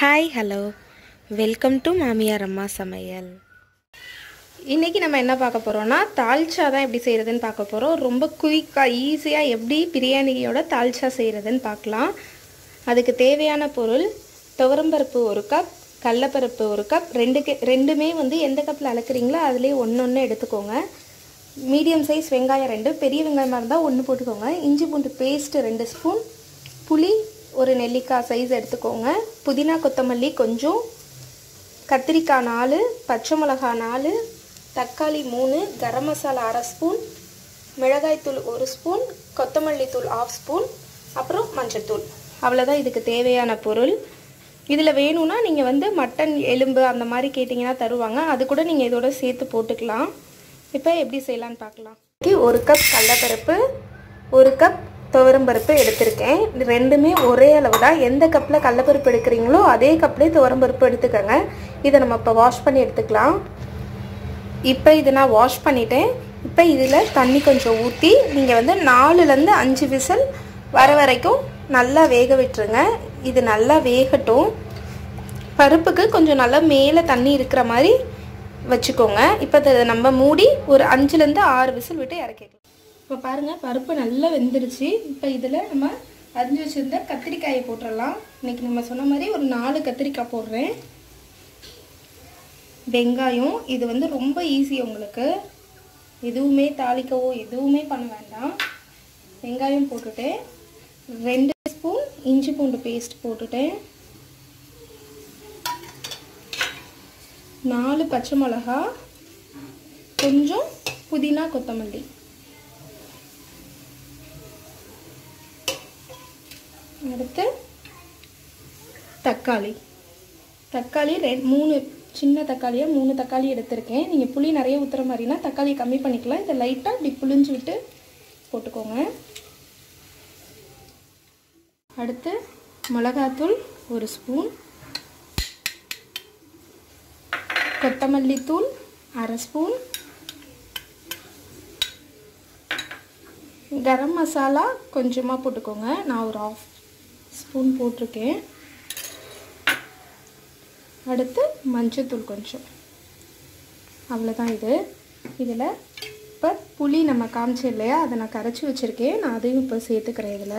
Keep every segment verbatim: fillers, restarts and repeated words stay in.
Hi hello welcome to மாமியார் அம்மா சமையல். இன்றைக்கி நம்ம என்ன பார்க்க போகிறோன்னா தால்ச்சா தான் எப்படி செய்கிறதுன்னு பார்க்க போகிறோம். ரொம்ப குயிக்காக ஈஸியாக எப்படி பிரியாணியோட தால்ச்சா செய்கிறதுன்னு பார்க்கலாம். அதுக்கு தேவையான பொருள் துவரம்பருப்பு ஒரு கப், கடலப்பருப்பு ஒரு கப், ரெண்டு ரெண்டுமே வந்து எந்த கப்பில் அளக்குறீங்களோ அதிலே ஒன்று ஒன்று எடுத்துக்கோங்க. மீடியம் சைஸ் வெங்காயம் ரெண்டு, பெரிய வெங்காயமாக இருந்தால் ஒன்று போட்டுக்கோங்க. இஞ்சி பூண்டு பேஸ்ட்டு ரெண்டு ஸ்பூன், புளி ஒரு நெல்லிக்காய் சைஸ் எடுத்துக்கோங்க, புதினா கொத்தமல்லி கொஞ்சம், கத்திரிக்காய் நாலு, பச்சை மிளகாய் நாலு, தக்காளி மூணு, கரம் மசாலா அரை ஸ்பூன், மிளகாய்த்தூள் ஒரு ஸ்பூன், கொத்தமல்லி தூள் ஆஃப் ஸ்பூன், அப்புறம் மஞ்சள்தூள். அவ்வளோதான் இதுக்கு தேவையான பொருள். இதில் வேணும்னா நீங்கள் வந்து மட்டன் எலும்பு அந்த மாதிரி கேட்டிங்கன்னா தருவாங்க, அது கூட நீங்கள் இதோட சேர்த்து போட்டுக்கலாம். இப்போ எப்படி செய்யலான்னு பார்க்கலாம். ஒரு கப் கடலப்பருப்பு, ஒரு கப் துவரம்பருப்பு எடுத்திருக்கேன். ரெண்டுமே ஒரே அளவு தான். எந்த கப்பில் கடலப்பருப்பு எடுக்கிறீங்களோ அதே கப்லேயே துவரம்பருப்பு எடுத்துக்கோங்க. இதை நம்ம இப்போ வாஷ் பண்ணி எடுத்துக்கலாம். இப்போ இதை நான் வாஷ் பண்ணிட்டேன். இப்போ இதில் தண்ணி கொஞ்சம் ஊற்றி நீங்கள் வந்து நாலுலேருந்து அஞ்சு விசில் வர வரைக்கும் நல்லா வேக விட்டுருங்க. இது நல்லா வேகட்டும். பருப்புக்கு கொஞ்சம் நல்லா மேலே தண்ணி இருக்கிற மாதிரி வச்சுக்கோங்க. இப்போ இதை நம்ம மூடி ஒரு அஞ்சுலேருந்து ஆறு விசில் விட்டு இறக்கிக்கலாம். இப்போ பாருங்கள், பருப்பு நல்லா வெந்துருச்சு. இப்போ இதில் நம்ம அரிஞ்சு வச்சுருந்த கத்திரிக்காயை போட்டுடலாம். இன்றைக்கி நம்ம சொன்ன மாதிரி ஒரு நாலு கத்திரிக்காய் போடுறேன். வெங்காயம், இது வந்து ரொம்ப ஈஸி, உங்களுக்கு எதுவுமே தாளிக்கவோ எதுவுமே பண்ண வேண்டாம். வெங்காயம் போட்டுட்டேன். ரெண்டு ஸ்பூன் இஞ்சி பூண்டு பேஸ்ட் போட்டுட்டேன். நாலு பச்சை மிளகா, கொஞ்சம் புதினா கொத்தமல்லி, அடுத்து தக்காளி. தக்காளி ரெண்டு மூணு சின்ன தக்காளியாக மூணு தக்காளி எடுத்திருக்கேன். நீங்கள் புளி நிறைய ஊற்றுற மாதிரினா தக்காளி கம்மி பண்ணிக்கலாம். இதை லைட்டாக இப்படி புளிஞ்சு விட்டு போட்டுக்கோங்க. அடுத்து மிளகாத்தூள் ஒரு ஸ்பூன், கொத்தமல்லி தூள் அரை ஸ்பூன், கரம் மசாலா கொஞ்சமாக போட்டுக்கோங்க. நான் ஒரு ஆஃப் ஸ்பூன் போட்டிருக்கேன். அடுத்து மஞ்சள்தூள் கொஞ்சம். அவ்வளோதான் இது. இதில் இப்போ புளி நம்ம காமிச்சோம் இல்லையா, அதை நான் கரைச்சி வச்சுருக்கேன். நான் அதையும் இப்போ சேர்த்துக்கிறேன் இதில்.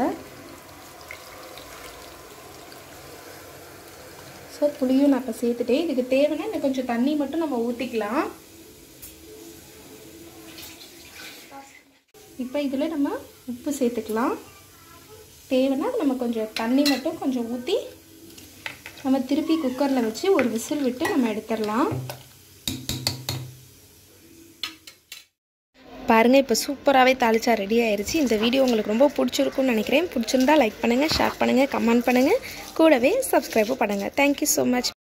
ஸோ புளியும் நான் இப்போ சேர்த்துட்டேன். இதுக்கு தேவைன்னா இன்னும் கொஞ்சம் தண்ணி மட்டும் நம்ம ஊற்றிக்கலாம். இப்போ இதில் நம்ம உப்பு சேர்த்துக்கலாம். தேவைன்னா நம்ம கொஞ்சம் தண்ணி மட்டும் கொஞ்சம் ஊற்றி நம்ம திருப்பி குக்கரில் வச்சு ஒரு விசில் விட்டு நம்ம எடுத்துடலாம். பாருங்கள், இப்போ சூப்பராகவே தாளிச்சா ரெடி ஆயிடுச்சு. இந்த வீடியோ உங்களுக்கு ரொம்ப பிடிச்சிருக்கும்னு நினைக்கிறேன். பிடிச்சிருந்தா லைக் பண்ணுங்கள், ஷேர் பண்ணுங்கள், கமெண்ட் பண்ணுங்கள், கூடவே சப்ஸ்கிரைபும் பண்ணுங்கள். Thank you so much.